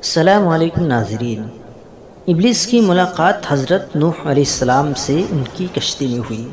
السلام علیکم ناظرین۔ ابلیس کی ملاقات حضرت نوح علیہ السلام سے ان کی کشتی میں ہوئی۔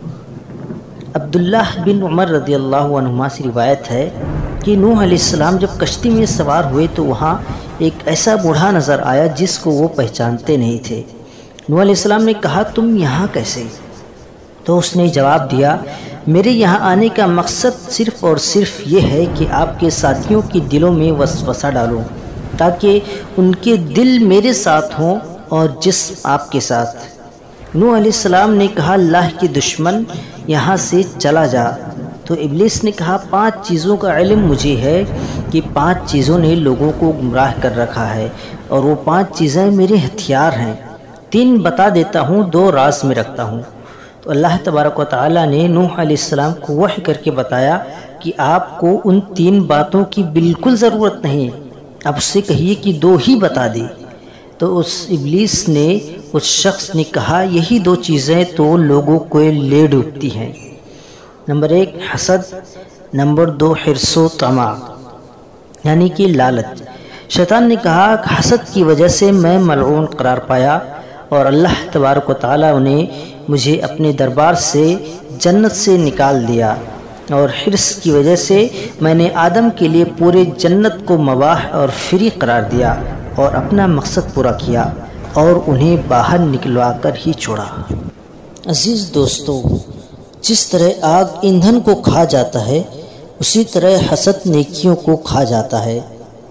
عبداللہ بن عمر رضی اللہ عنہما سے روایت ہے کہ نوح علیہ السلام جب کشتی میں سوار ہوئے تو وہاں ایک ایسا بوڑھا نظر آیا جس کو وہ پہچانتے نہیں تھے۔ نوح علیہ السلام نے کہا، تم یہاں کیسے؟ تو اس نے جواب دیا، میرے یہاں آنے کا مقصد صرف اور صرف یہ ہے کہ آپ کے ساتھیوں کے دلوں میں وسوسہ ڈالوں تاکہ ان کے دل میرے ساتھ ہوں اور جسم آپ کے ساتھ۔ نوح علیہ السلام نے کہا، اللہ کے دشمن، یہاں سے چلا جا۔ تو ابلیس نے کہا، 5 چیزوں کا علم مجھے ہے کہ 5 چیزوں نے لوگوں کو گمراہ کر رکھا ہے اور وہ 5 چیزیں میرے ہتھیار ہیں۔ 3 بتا دیتا ہوں، 2 راز میں رکھتا ہوں۔ تو اللہ تبارک و تعالیٰ نے نوح علیہ السلام کو وحی کر کے بتایا کہ آپ کو ان 3 باتوں کی بالکل ضرورت نہیں، آپ اس سے کہیے کہ 2 ہی بتا دے۔ تو اس ابلیس نے، اس شخص نے کہا، یہی 2 چیزیں تو لوگوں کو لے ڈوبتی ہیں۔ نمبر 1 حسد، نمبر 2 حرص و طمع، یعنی کہ لالچ۔ شیطان نے کہا، حسد کی وجہ سے میں ملعون قرار پایا اور اللہ تبارک و تعالیٰ نے مجھے اپنے دربار سے جنت سے نکال دیا، اور حرص کی وجہ سے میں نے آدم کے لیے پورے جنت کو مباح اور فری قرار دیا اور اپنا مقصد پورا کیا اور انہیں باہر نکلوا کر ہی چھوڑا۔ عزیز دوستو، جس طرح آگ ایندھن کو کھا جاتا ہے اسی طرح حسد نیکیوں کو کھا جاتا ہے۔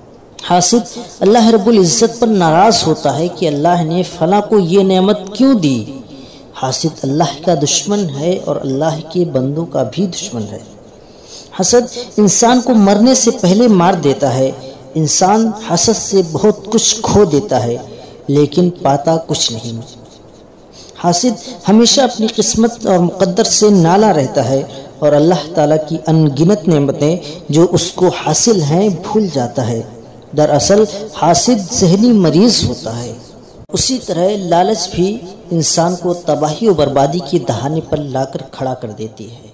حاسد اللہ رب العزت پر ناراض ہوتا ہے کہ اللہ نے فلاں کو یہ نعمت کیوں دی۔ حاسد اللہ کا دشمن ہے اور اللہ کے بندوں کا بھی دشمن ہے۔ حسد انسان کو مرنے سے پہلے مار دیتا ہے۔ انسان حسد سے بہت کچھ کھو دیتا ہے لیکن پاتا کچھ نہیں۔ حاسد ہمیشہ اپنی قسمت اور مقدر سے نالا رہتا ہے اور اللہ تعالیٰ کی ان گنت نعمتیں جو اس کو حاصل ہیں بھول جاتا ہے۔ دراصل حاسد ذہنی مریض ہوتا ہے۔ اسی طرح لالچ بھی انسان کو تباہی و بربادی کے دہانے پر لا کر کھڑا کر دیتی ہے۔